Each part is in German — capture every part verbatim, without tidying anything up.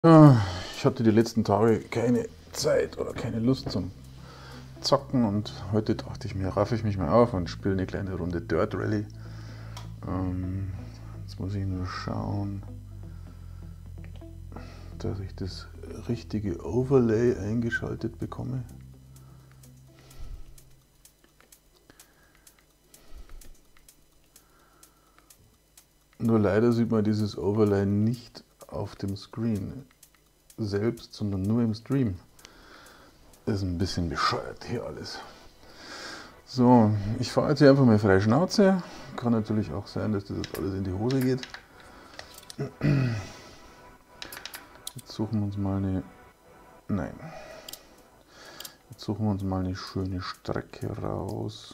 Ja, ich hatte die letzten Tage keine Zeit oder keine Lust zum Zocken und heute dachte ich mir, raffe ich mich mal auf und spiele eine kleine Runde Dirt Rally. Ähm, jetzt muss ich nur schauen, dass ich das richtige Overlay eingeschaltet bekomme. Nur leider sieht man dieses Overlay nicht auf dem Screen selbst, sondern nur im Stream. Ist ein bisschen bescheuert hier alles. So, ich fahre jetzt hier einfach mal frei Schnauze. Kann natürlich auch sein, dass das jetzt alles in die Hose geht. Jetzt suchen wir uns mal eine... Nein. Jetzt suchen wir uns mal eine schöne Strecke raus.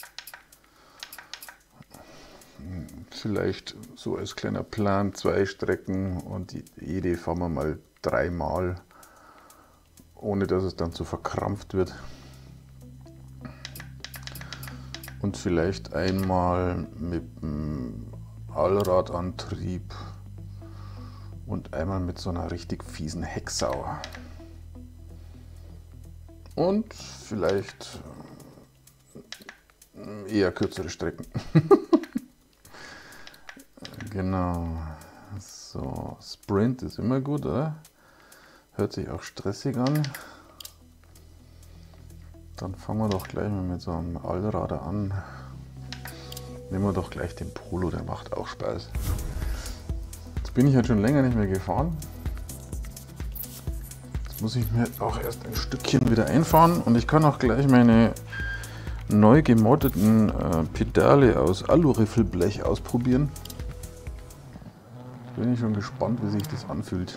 Vielleicht so als kleiner Plan zwei Strecken und jede fahren wir mal dreimal, ohne dass es dann zu verkrampft wird. Und vielleicht einmal mit dem Allradantrieb und einmal mit so einer richtig fiesen Hecksau. Und vielleicht eher kürzere Strecken. Genau. So, Sprint ist immer gut, oder? Hört sich auch stressig an. Dann fangen wir doch gleich mal mit so einem Allrader an. Nehmen wir doch gleich den Polo, der macht auch Spaß. Jetzt bin ich halt schon länger nicht mehr gefahren. Jetzt muss ich mir auch erst ein Stückchen wieder einfahren und ich kann auch gleich meine neu gemoddeten äh, Pedale aus Alu-Riffelblech ausprobieren. Bin ich schon gespannt, wie sich das anfühlt.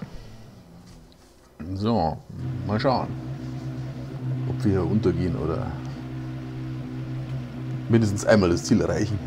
So, mal schauen, ob wir hier untergehen oder mindestens einmal das Ziel erreichen.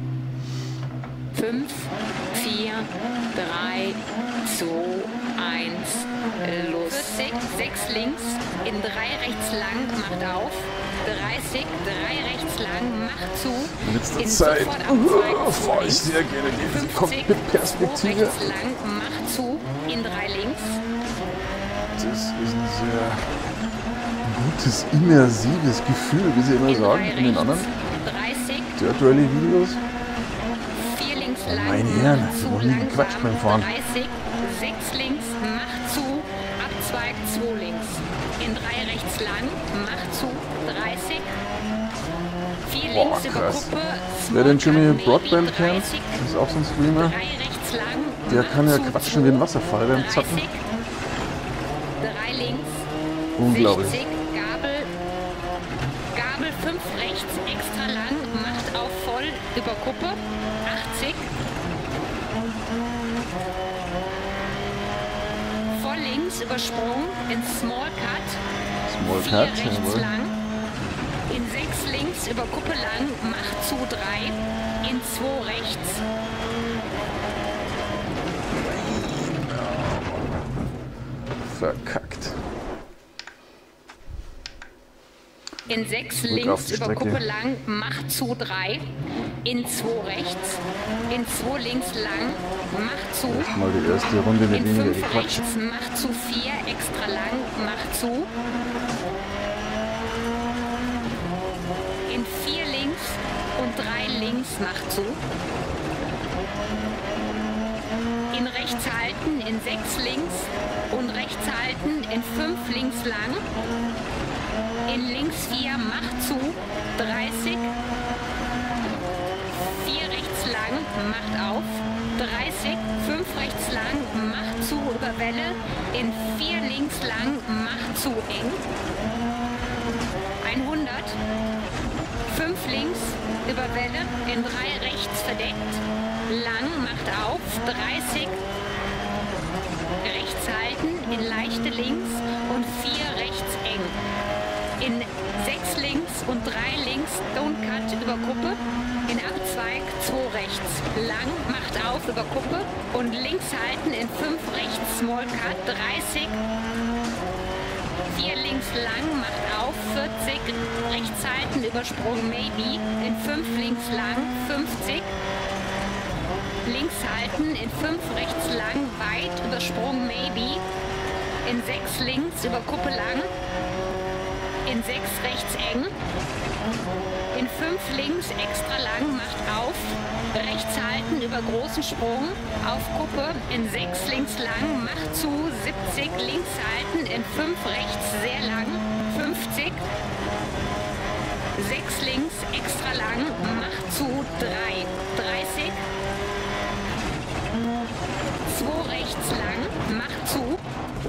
fünf, vier, drei, zwei, eins, los. vierzig, sechs links, in drei rechts lang, macht auf. dreißig, drei rechts lang, macht zu. In letzter in Zeit uh, fahre ich sehr gerne die Cockpit-Perspektive. rechts lang, macht zu, in drei links. Das ist ein sehr gutes, immersives Gefühl, wie sie immer in sagen in den anderen dreißig, Dirt Rally Videos. vier links Oh, lang, meine Herren, macht ich zu, habe noch nie gequatscht beim Fahren. dreißig, sechs links, macht zu, Abzweig zwei links. In drei rechts lang, macht zu, dreißig, vier Boah, links über krass. Kuppe, Wer den Jimmy Smallcut, Broadband maybe, kennt, dreißig, ist auch so ein Streamer, drei rechts lang, der macht kann ja zu, quatschen wie ein Wasserfall beim dreißig, Zacken. drei links, Unglaublich. sechzig, Gabel, Gabel fünf rechts, extra lang, macht auf voll über Kuppe, achtzig, voll links übersprungen, in Small Cut, Small vier Cut, rechts jawohl. lang, in sechs links über Kuppe lang, macht zu drei, in zwei rechts, Verkackt. in sechs Zurück auf links die über Strecke. Kuppe lang, macht zu drei, in zwei rechts, in zwei links lang, macht zu, Mal die erste Runde mit in weniger fünf gequatscht. rechts, macht zu vier, extra lang, macht zu, in vier links und drei links, macht zu, in rechts halten, in sechs links und rechts halten, in fünf links lang, in links vier, macht zu, dreißig, vier rechts lang, macht auf, dreißig, fünf rechts lang, macht zu, über Welle, in vier links lang, macht zu, eng, hundert, fünf links, über Welle, in drei rechts verdeckt, lang, macht auf, dreißig, rechts halten, in leichte links und vier rechts eng. In sechs links und drei links, don't cut über Kuppe, in Abzweig zwei rechts, lang, macht auf über Kuppe und links halten, in fünf rechts, small cut, dreißig, vier links lang, macht auf, vierzig, rechts halten, übersprungen maybe, in fünf links lang, fünfzig, links halten, in fünf rechts lang, weit, übersprungen maybe, in sechs links über Kuppe lang, in sechs rechts eng, in fünf links extra lang, macht auf, rechts halten über großen Sprung, auf Kuppe, in sechs links lang, macht zu, siebzig, links halten, in fünf rechts sehr lang, fünfzig, sechs links extra lang, macht zu, drei, dreißig, zwei rechts lang, macht zu.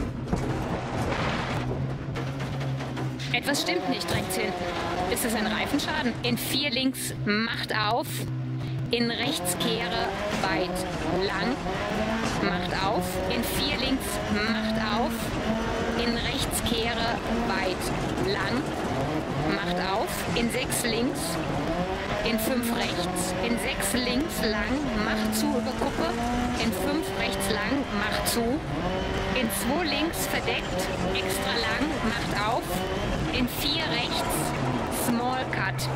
Etwas stimmt nicht rechts hinten. Ist es ein Reifenschaden? In vier links, macht auf, in rechts kehre, weit, lang, macht auf, in vier links, macht auf, in rechts kehre, weit, lang, macht auf, in sechs links, in fünf rechts, in sechs links lang, macht zu über Kuppe, in fünf rechts lang, macht zu, in zwei links verdeckt, extra lang, macht auf, in vier rechts, small cut.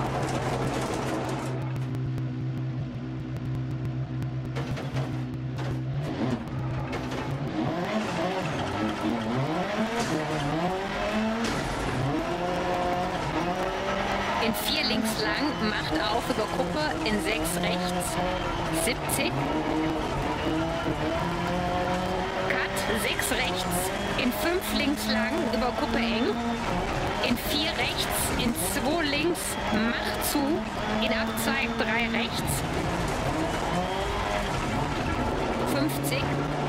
In vier links lang, macht auf über Kuppe, in sechs rechts, siebzig. Cut, sechs rechts, in fünf links lang, über Kuppe eng. In vier rechts, in zwei links, macht zu, in Abzweig drei rechts. fünfzig.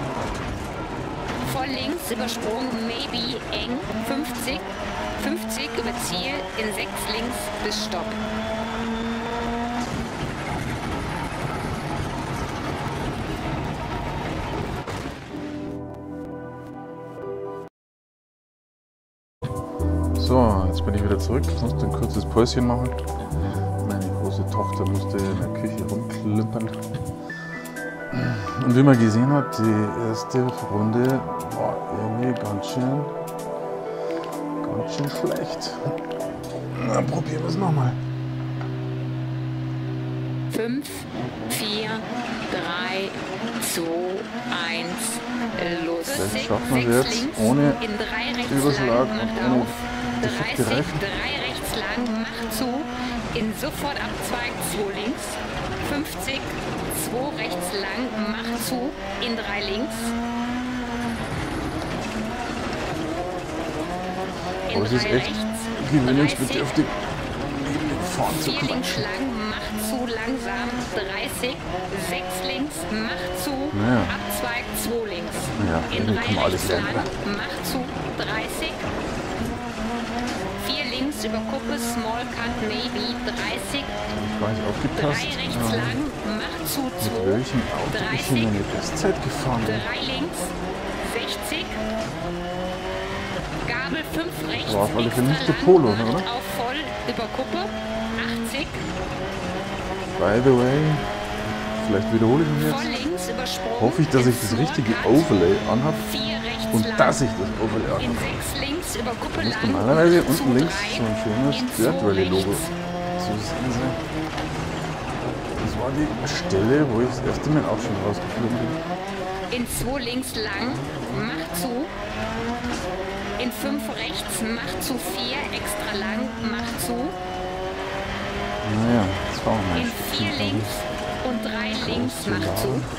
Voll links, übersprung, maybe, eng, fünfzig. fünfzig über Ziel, in sechs links bis Stopp. So, jetzt bin ich wieder zurück. Ich musste ein kurzes Päuschen machen. Meine große Tochter musste in der Küche rumklimpern. Und wie man gesehen hat, die erste Runde war irgendwie ganz schön, ganz schön schlecht. Na, probieren wir es nochmal. fünf, vier, drei, zwei, eins, los. Vielleicht schaffen wir es jetzt ohne Überschlag und ohne defekte Reifen. drei rechts lang, macht zu, in sofort Abzweig, zwei links, fünfzig, zwei rechts lang, macht zu, in drei links. In Aber es ist drei echt rechts, gewöhnungsbedürftig, fahren zu vier links quatschen. lang, macht zu, langsam, dreißig, sechs links, macht zu, Naja. Abzweig, zwei links. Ja, In irgendwie drei kann man alles rechts lernen. lang, macht zu, dreißig, vier links über Kuppe, small cut, maybe, dreißig, Ich war nicht aufgepasst. drei rechts Ja. lang, macht zu, Mit zwei, welchem Auto ich in meine Bestzeit gefahren bin. drei links, sechzig, Gabel fünf rechts, War auf alle Fälle nicht extra der Polo, lang, oder? macht auf voll über Kuppe, achtzig, By the way, vielleicht wiederhole ich mich voll jetzt. links übersprungen, Hoffe ich, dass ich in das small richtige cut, Overlay anhabe vier rechts und lang, dass ich das Overlay in anhabe. sechs links über Kuppe Da muss lang, normalerweise macht zu unten links drei, so ein schönes in Dirt zwei Rally Logo rechts. zu sehen sein. Das war die Stelle, wo ich das erste Mal auch schon rausgeflogen bin. In zwei links lang, macht zu. In fünf rechts, macht zu vier, extra lang, macht zu. Naja, das war auch mein In vier Stückchen. links und drei links, zu macht zu. laden.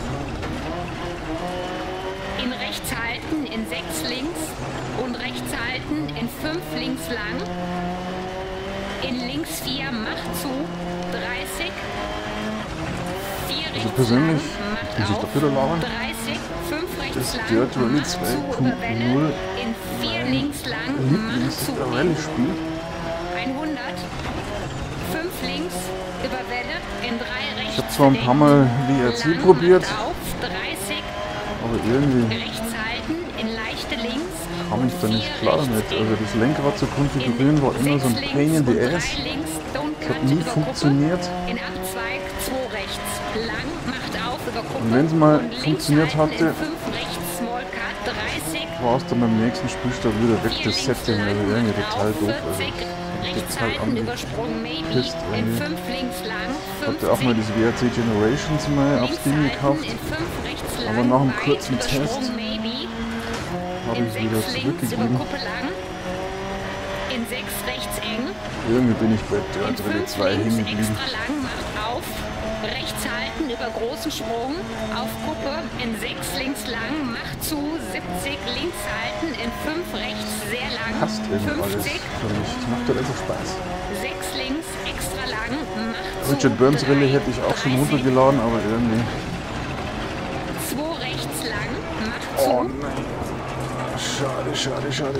In rechts halten, in sechs links und rechts halten, in fünf links lang. In links vier, macht zu, dreißig. vier Also rechts persönlich lang, macht muss ich auf, doch wieder labern. dreißig, fünf rechts Das lang, Dirt Rally macht zu, über Welle. zwei Punkt null In vier links lang, macht zu, Lieblings-Rally-Spiel. hundert, fünf links über Welle, in drei rechts. Ich habe zwar ein paar Mal W R C lang, probiert, macht auf, dreißig, aber irgendwie rechts halten, in leichte links. kam ich da nicht vier klar rechts damit. in- Also das Lenkrad zu in konfigurieren war immer so ein sechs Pain in links the und ass. drei links, don't Das hat cut nie über Kuppe. funktioniert. In Abzweig, zwei rechts, lang, macht auf über Kuppe. Und wenn's mal und links funktioniert halten, hatte, in fünf rechts, small cut, dreißig, War es dann beim nächsten Spielstand wieder weg, vier das links Setting, also lang, irgendwie macht total auf, doof. Also vierzig, das rechts ist total halten, Übersprung, maybe, angepisst in irgendwie. fünf links lang, Ich hatte auch mal fünfzig, das W R C Generations mal aufs links Ding halten, gekauft. in fünf rechts Aber lang, nach einem weit, kurzen Übersprung, Test maybe, Habe habe in ich wieder sechs links über zurückgegeben. Kuppe lang, in sechs rechts eng, Irgendwie bin ich bei in Dirt Rally fünf zwei links hängen geblieben. extra lang, macht auf, rechts halten über großen Sprung, auf Kuppe, in sechs links lang, macht zu, siebzig, links halten, in fünf rechts sehr lang, Passt irgendwie alles fünfzig, für mich. Das macht doch also Spaß. sechs links extra lang, macht zu, Richard Burns Rally hätte ich auch schon dreißig, runtergeladen, aber irgendwie... zwei rechts lang, macht Oh zu, nein. Schade, schade, schade.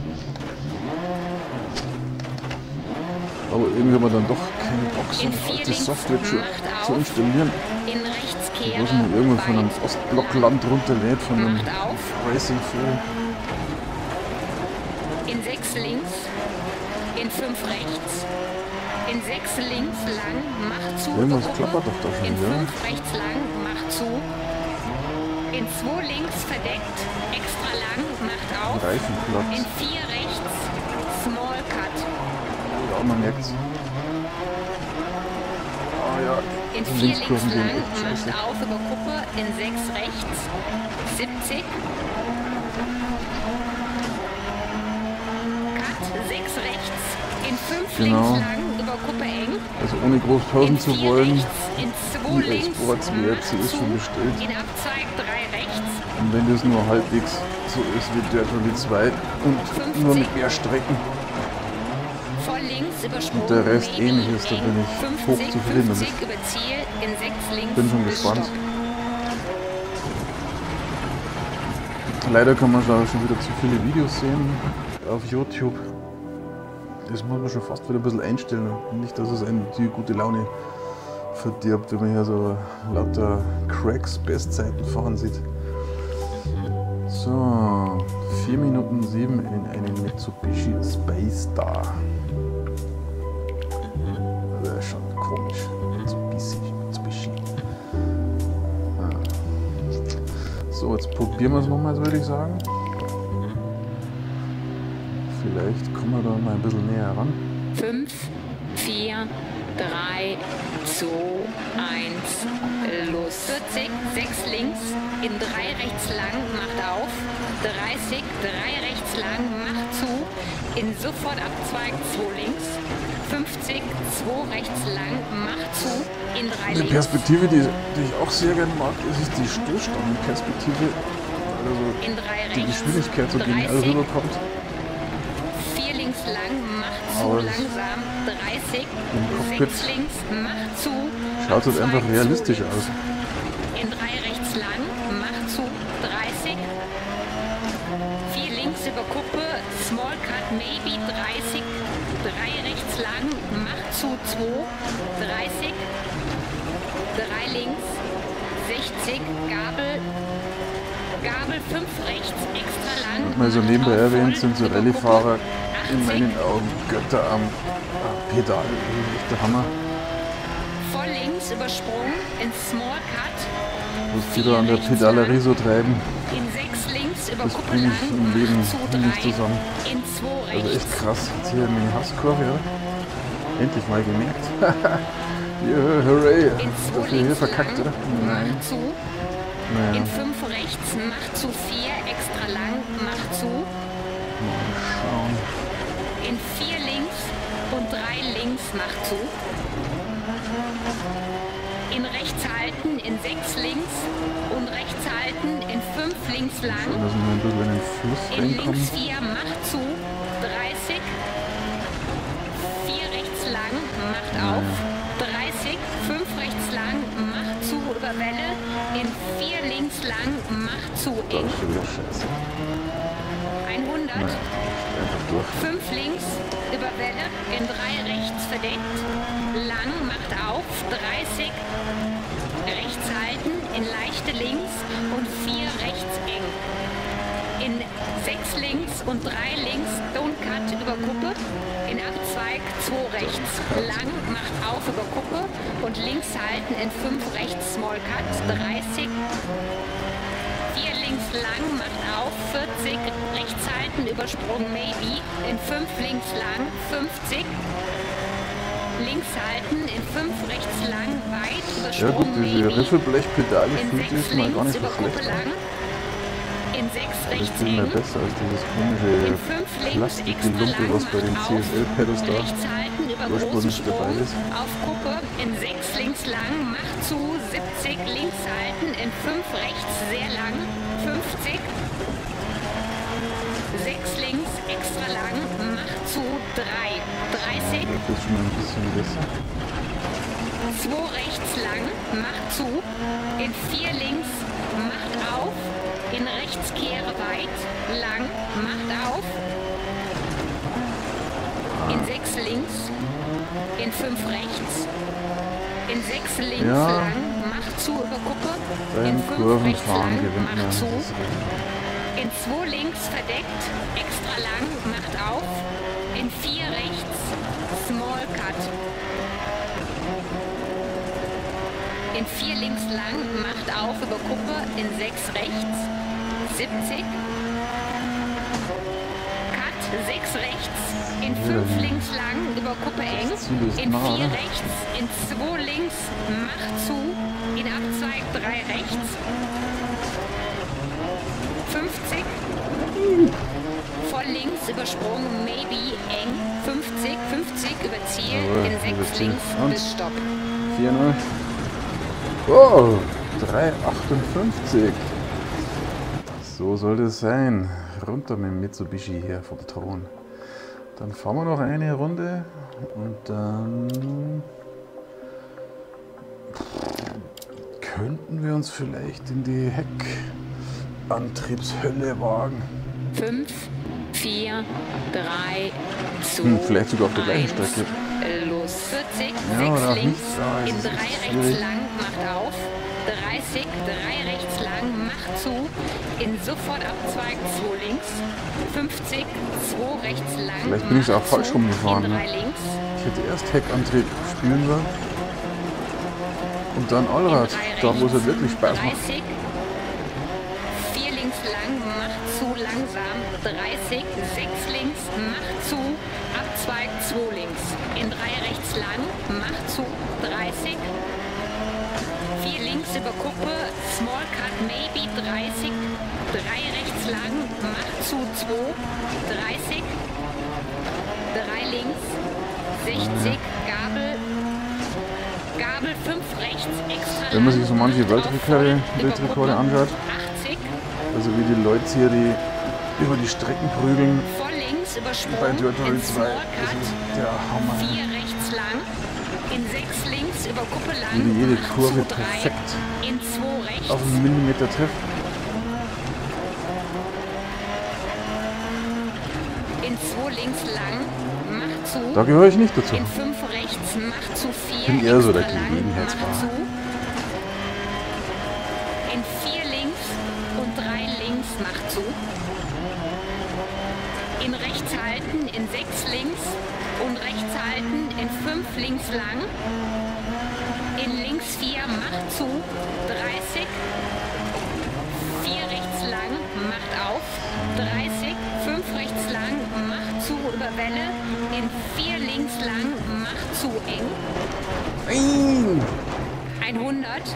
Aber irgendwie haben wir dann doch keine Bock, so in eine vier alte links Software zu, macht zu auf, installieren. in rechts kehre, Wo man irgendwo von einem weit, Ostblockland runterlädt, von einem macht auf, Racing Film. in sechs links, in fünf rechts, in sechs links lang, macht zu, Irgendwas über klappert Kuppe, doch da schon, in ja. fünf rechts lang, macht zu, in zwei links verdeckt, extra lang, macht auf, in Reifenplatz. vier rechts, small cut, Ja, man merkt's. Ah ja, in die vier links Linkskurven gehen lang, echt scheiße. macht auf, über Kuppe, in sechs rechts, siebzig, cut, sechs rechts, in fünf Genau. links lang, über Kuppe eng, Also ohne groß pausen in zu vier wollen, rechts, in zwei die links, Exports W R C macht ist schon zu, bestellt. in Abzweig drei rechts, Und wenn das nur halbwegs so ist wie Dirt Rally zwei und nur mit mehr Strecken voll links übersprungen, und der Rest maybe ähnlich ist, da eng, bin ich fünfzig, hochzufrieden damit. fünfzig über Ziel, in sechs links, Bin schon bis gespannt. Stopp. Leider kann man schon schon wieder zu viele Videos sehen auf YouTube. Das muss man schon fast wieder ein bisschen einstellen. Nicht, dass es einem die gute Laune verdirbt, wenn man hier so lauter Cracks Bestzeiten fahren sieht. So, vier Minuten sieben in einen Mitsubishi Space Star. Das ist schon komisch. Mitsubishi, Mitsubishi. Ah. So, jetzt probieren wir es nochmals, würde ich sagen. Vielleicht kommen wir da mal ein bisschen näher ran. fünf, vier, drei, zwei, eins, los. vierzig, sechs links, in drei rechts lang, macht auf. dreißig, drei rechts lang, macht zu. In sofort Abzweig, zwei links. fünfzig, zwei rechts lang, macht zu. In drei Die links. Perspektive, die, die ich auch sehr gerne mag, das ist die Stoßstangenperspektive. Also In drei die rechts. Geschwindigkeit so genial dreißig, rüberkommt. vier links lang, macht zu, Aber das langsam. dreißig, im Cockpit sechs links, macht zu. schaut halt einfach Abzweig, realistisch zwei aus. links. In drei rechts lang, macht zu, dreißig. vier links über Kuppe, small cut, maybe, dreißig. drei rechts lang, macht zu, zwei. dreißig. drei links, sechzig, Gabel. Gabel fünf rechts, extra lang. Mal so macht nebenbei auf, erwähnt voll sind so über Rallye-Fahrer Kuppe, in achtzig. meinen Augen Götter am am Pedal. Das ist echt der Hammer. Voll links übersprungen, in small cut. Was die da an der Pedalerie so treiben, In sechs links über das Kuppe bringe lang, ich im Leben macht zu nicht drei, zusammen. in zwei Also rechts. echt krass. Jetzt hier eine Hasskurve, ja. Endlich mal gemerkt. Yeah, hooray. In Dafür zwei hier links verkackt, oder? lang, Nein. macht zu. Naja, In fünf rechts, macht zu vier, extra lang, macht zu. mal schauen. In vier links und drei links, macht zu. In rechts halten, in sechs links und rechts halten, in fünf links lang. Schauen, dass wir ein bisschen in den Fluss In links reinkommen. vier, macht zu, dreißig. vier rechts lang, macht auf. dreißig, fünf rechts lang, macht zu, über Welle. In vier links lang, macht zu, Da eng. ist schon wieder scheiße. hundert. Naja, einfach durch. fünf links, über Welle. In drei rechts verdeckt. Lang, macht auf. dreißig. Rechts halten, in leichte links und vier rechts eng. In sechs links und drei links, don't cut über Kuppe. In Abzweig zwei rechts. Lang, macht auf über Kuppe und links halten in fünf rechts, small cut. dreißig. vier links lang, macht auf. vierzig. Rechts halten, übersprung maybe. In fünf links lang, fünfzig. Links halten, in fünf rechts lang, weit, Ja übersprung gut, diese maybe. Riffelblechpedale In fühlt sechs sich mal gar links nicht so über schlecht Kuppe an. lang. In sechs rechts viel mehr eng. besser als dieses In komische fünf links extra Plastikgelumpe, lang was bei den macht C S L-Pedals auf. da Rechts halten über großen ursprünglich Sprung dabei ist. auf Kuppe. In sechs links lang macht zu siebzig. Links halten in fünf rechts sehr lang fünfzig. sechs links extra lang macht zu drei dreißig. Das ist schon mal ein bisschen besser. zwei rechts lang macht zu. In vier links macht auf. In rechts kehre weit lang macht auf. In sechs links. In fünf rechts. In sechs links Ja. lang macht zu über Kuppe. In Beim fünf rechts Kurvenfahren lang gewinnt man macht zu. das Rennen. In zwei links verdeckt, extra lang, macht auf. In vier rechts, Small Cut. In vier links lang, macht auf über Kuppe. In sechs rechts, siebzig. Cut, sechs rechts. In fünf Ja. links lang, über Kuppe eng. Ziel ist In nah, vier ne? rechts, in zwei links, macht zu. In Abzweig, drei rechts. fünfzig. Voll links übersprungen, maybe eng. fünfzig, fünfzig über Ziel. Jawohl, In über sechs Ziel. links Und? bis Stopp. vier null. Oh, drei achtundfünfzig. So soll das sein. Runter mit dem Mitsubishi hier vom Thron. Dann fahren wir noch eine Runde und dann könnten wir uns vielleicht in die Heckantriebshölle wagen. fünf, vier, drei, zwei, Hm, vielleicht sogar auf der gleichen eins. Strecke. Los. vierzig, Ja, oder sechs auch links, nicht. Ja, es in ist drei echt rechts schwierig. lang, macht auf. dreißig, drei rechts lang, macht zu. In sofort Abzweig, zwei links. fünfzig, zwei rechts lang. Vielleicht bin ich auch macht falsch zu. rumgefahren, In ne? drei links. Ich hätte erst Heckantrieb spielen sollen und dann Allrad, da wo es halt wirklich Spaß macht. dreißig, vier links lang, macht zu langsam, dreißig, sechs links, macht zu, Abzweig, zwei links, in drei rechts lang, macht zu, dreißig, vier links über Kuppe, Small Cut, maybe, dreißig, drei rechts lang, macht zu, zwei, dreißig, drei links, sechzig, Gabel, Gabel fünf rechts, extra Wenn man sich so lang, manche macht auf Weltrekorde, voll, über Weltrekorde Kuppe, anschaut, achtzig, also wie die Leute hier die über die Strecken prügeln voll links bei übersprungen, Dirt Rally in zwei, Small das Cut, ist der Hammer. vier rechts lang, in sechs links über Kuppe lang, Wie die jede macht Kurve zu drei, perfekt in zwei rechts, auf einen Millimeter trifft. in zwei links lang, macht zu, Da gehöre ich nicht dazu. in fünf rechts, macht zu vier, Bin eher so der extra lang, Gelegenheitsfahrer. macht zu, in vier links und drei links, macht zu, in rechts halten, in sechs links und rechts halten, in fünf links lang, in links vier, macht zu, dreißig, vier rechts lang, macht auf, dreißig, fünf rechts lang, macht zu, über Welle, in vier links lang, macht zu, eng, Nein! hundert,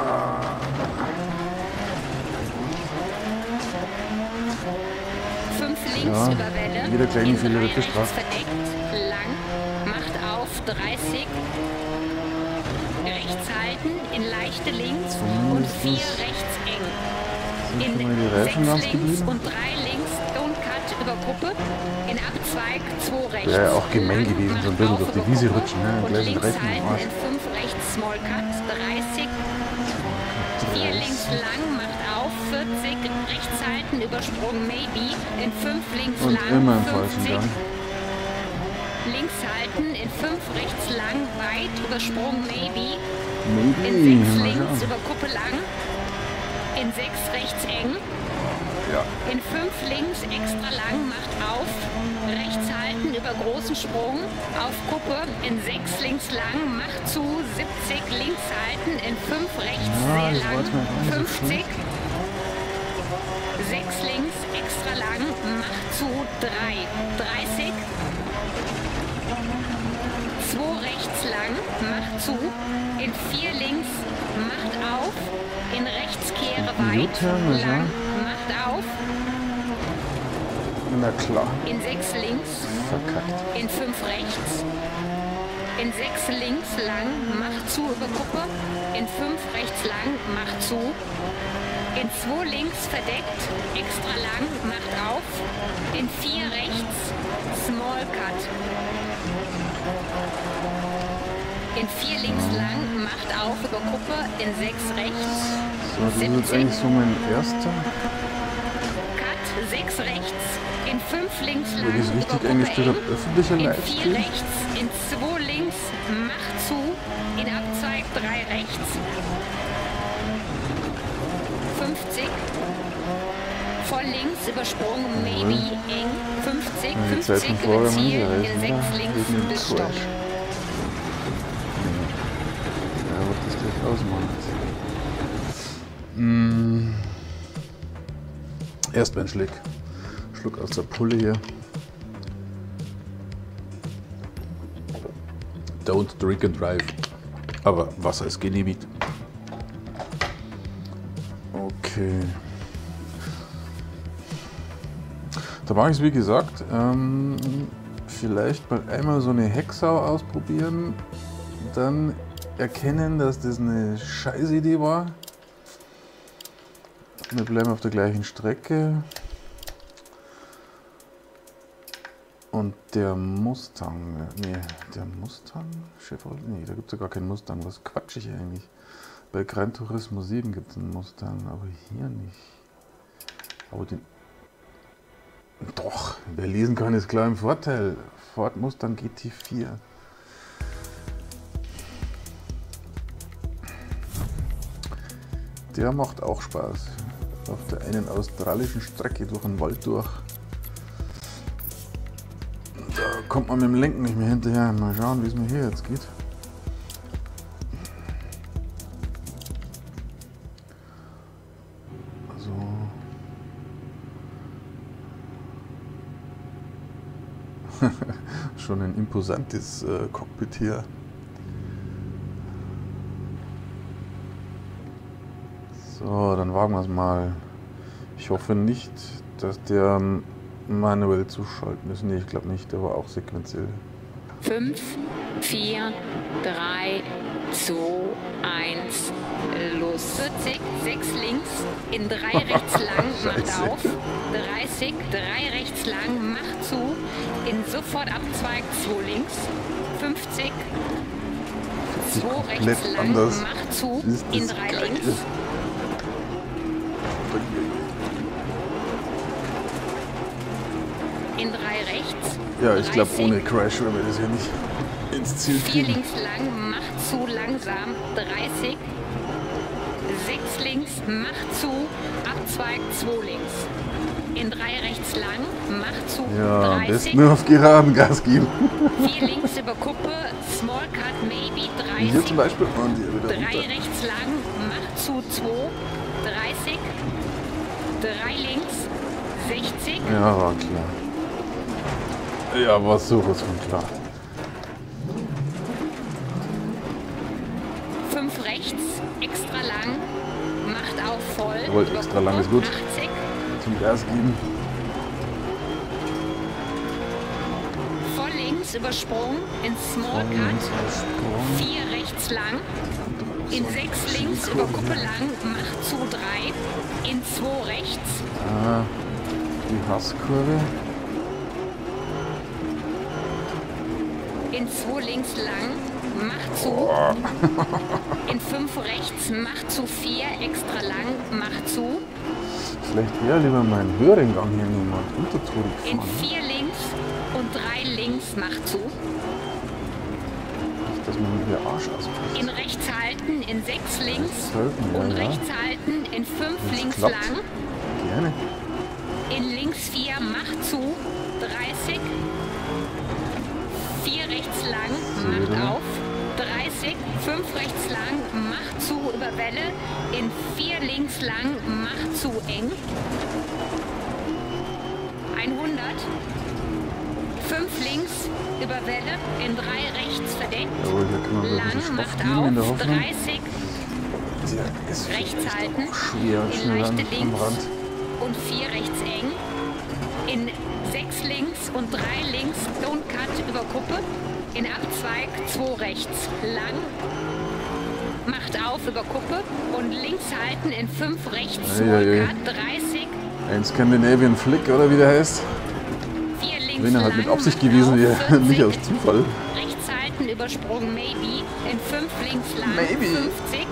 fünf links Ja, über Welle, jeder kleine in Fehler drei wird bestraft. rechts verdeckt, lang, macht auf, dreißig, rechts halten, in leichte links und vier Mindestens rechts eng. Sind In schon mal die Reifen ganz sechs links geblieben? und drei links, Don't Cut über Kuppe, in Abzweig, zwei rechts. Wäre ja auch gemein lang, gewesen, so ein macht bisschen auf durch die über Wiese Kuppe rutschen, ne? und Gleich den links Reifen im halten, Arsch. in fünf rechts, Small Cut, dreißig, vier links lang, macht auf, vierzig, rechts halten, Übersprung, maybe, in fünf links Und lang, immer im falschen fünfzig, Gang. links halten, in fünf rechts lang, weit, Übersprung, maybe, Maybe, in sechs mal links schauen. über Kuppe lang, in sechs rechts eng, Ja. in fünf links extra lang, macht auf, rechts halten über großen Sprung, auf Kuppe, in sechs links lang, macht zu, siebzig, links halten, in fünf rechts Ja, sehr das lang, war jetzt mal gar nicht so fünfzig, sechs links extra lang, macht zu, drei, dreißig, zwei rechts lang, macht zu, in vier links, macht auf, in rechts kehre weit, U-Turn, was lang, war? macht auf, Na klar. In sechs links. Verkackt. In fünf rechts. In sechs links lang, macht zu über Kuppe. In fünf rechts lang, macht zu. In zwei links verdeckt, extra lang, macht auf. In vier rechts, small cut. In vier links lang, macht auf über Kuppe. In sechs rechts, So, das ist jetzt eigentlich so mein erster. Cut, sechs rechts. In fünf links lang, Wenn ich es richtig über eingestellt Kuppe habe, öffentlicher eng. In vier Livestream. rechts, in zwei links, macht zu. In Abzweig drei rechts. fünfzig. Voll links übersprungen, maybe eng. fünfzig, Ja, die Zeit fünfzig von über vorher Ziel. mal nicht In erreichen, sechs oder? links Wegen dem bis Stopp. Crash. Ja, was das gleich ausmacht. Mm. Erst ein Schluck. Schluck aus der Pulle hier. Don't drink and drive. Aber Wasser ist genehmigt. Okay. Da mache ich es wie gesagt. Ähm, vielleicht mal einmal so eine Hecksau ausprobieren. Dann erkennen, dass das eine Scheißidee war. Wir bleiben auf der gleichen Strecke. Und der Mustang, nee, der Mustang? Chevrolet? Nee, da gibt es ja gar keinen Mustang. Was quatsch ich eigentlich? Bei Gran Turismo sieben gibt es einen Mustang, aber hier nicht. Aber den... Doch, wer lesen kann, ist klar im Vorteil. Ford Mustang G T vier. Der macht auch Spaß. Auf der einen australischen Strecke durch den Wald durch. Da kommt man mit dem Lenken nicht mehr hinterher. Mal schauen, wie es mir hier jetzt geht. So. Schon ein imposantes äh, Cockpit hier. So, dann wagen wir es mal. Ich hoffe nicht, dass der manuell zuschalten ist. Nee, ich glaube nicht, der war auch sequenziell. fünf, vier, drei, zwei, eins, los. vierzig, sechs links, in drei rechts lang, macht Scheiße. auf. dreißig, drei rechts lang, macht zu. In sofort Abzweig, zwei links. fünfzig, Sieht zwei komplett rechts lang, anders. macht zu. Ist In das drei geil. links. In drei rechts. Ja, ich glaube, dreißig, ohne Crash werden wir das hier nicht ins Ziel vier kriegen. links lang, macht zu langsam, dreißig. sechs links, macht zu, Abzweig, zwei links. In drei rechts lang, macht zu, Ja, am besten dreißig. nur auf geraden Gas geben. vier links über Kuppe, Small Cut, maybe, Hier dreißig. zum Beispiel fahren die wieder drei runter. rechts lang, macht zu, zwei. dreißig. drei links, sechzig. Ja, war klar. Ja, war sowas von klar. fünf rechts, extra lang, macht auf voll. Jawohl, über extra lang Kuppe, ist gut. achtzig. Zum Gas geben. Voll links übersprungen, in Small Cut, vier rechts lang, in sechs links über Kuppe lang, macht zu drei, in zwei rechts, Ah, die Hasskurve. in zwei links lang, macht zu, in fünf rechts, macht zu vier, extra lang, macht zu, Vielleicht eher lieber meinen höheren Gang hier nehmen und untertourig in fahren. vier links und drei links, macht zu, Nicht, dass man mir hier Arsch ausbricht. in rechts halten, in sechs links Sollten, ja, und ja. rechts halten, in fünf Wenn's links klappt. lang, Gerne. in links vier, macht zu, dreißig, vier rechts lang, macht Zero. auf, dreißig, fünf rechts lang, macht zu, über Welle, in vier links lang, macht zu, eng, hundert, fünf links, über Welle, in drei rechts verdeckt, Jawohl, hier können wir ein bisschen lang, Stoff macht geben in der auf, Hoffnung. dreißig, Der ist rechts echt halten, auch schwer und in schnell leichte an, am links Rand. und vier rechts eng, in links und drei links, Don't Cut über Kuppe. In Abzweig zwei rechts, lang. Macht auf über Kuppe und links halten in fünf rechts, zwei Cut, dreißig. Ein Scandinavian Flick oder wie der heißt. vier links Wenn er halt lang, mit Absicht macht gewesen auf, wäre, vierzig. nicht aus Zufall. Rechts halten, Übersprung, maybe. In fünf links lang, Maybe. fünfzig.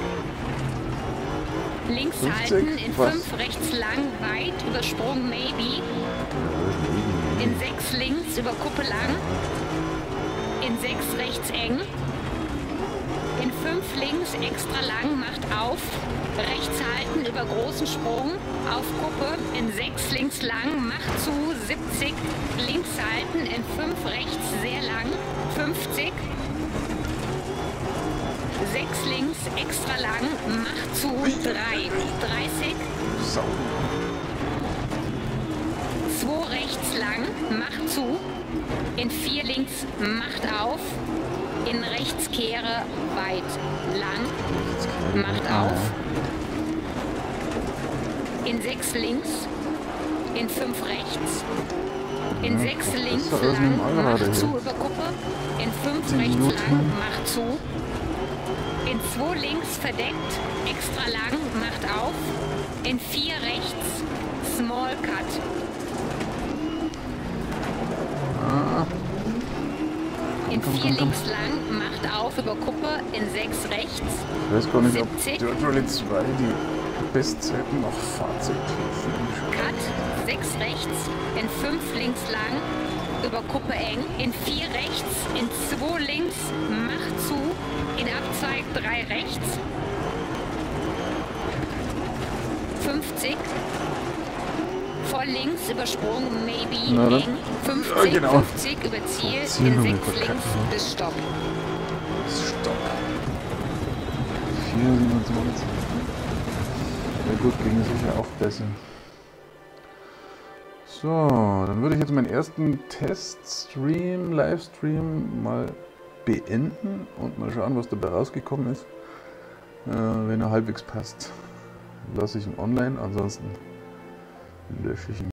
Links fünfzig? halten, in Was? fünf rechts lang, weit, Übersprung, maybe. In sechs links, über Kuppe lang. In sechs rechts eng. In fünf links, extra lang, macht auf. Rechts halten, über großen Sprung, auf Kuppe. In sechs links lang, macht zu, siebzig. Links halten, in fünf rechts, sehr lang, fünfzig. sechs links, extra lang, macht zu, drei, dreißig. Sau. zwei rechts lang, macht zu. In vier links, macht auf. In rechts kehre, weit, lang, macht auf. In sechs links, in fünf rechts. In Ja, sechs das links ist alles lang, mit dem Allrad macht zu hier. über Kuppe. In fünf Zehn rechts Minuten. lang, macht zu. In zwei links verdeckt, extra lang, macht auf. In vier rechts, Small Cut. Ah, In komm, vier komm, komm. links lang, macht auf über Kuppe. In sechs rechts, ich weiß gar nicht, ob siebzig. Dirt Rally zwei die Bestzeiten nach Fahrzeugklassen Cut, sechs rechts, in fünf links lang, über Kuppe eng, in vier rechts, in zwei links, macht zu, in Abzweig drei rechts, fünfzig, vor links, Übersprung, maybe, Na dann. eng, fünfzig, Ja, genau. fünfzig, über Ziel, Ziel in haben wir sechs verkackt, links, ne? bis Stopp. Stopp. vier siebenundzwanzig. Ja gut, ging sicher auch besser. So, dann würde ich jetzt meinen ersten Teststream, Livestream mal beenden und mal schauen, was dabei rausgekommen ist. Äh, wenn er halbwegs passt, lasse ich ihn online, ansonsten lösche ich ihn.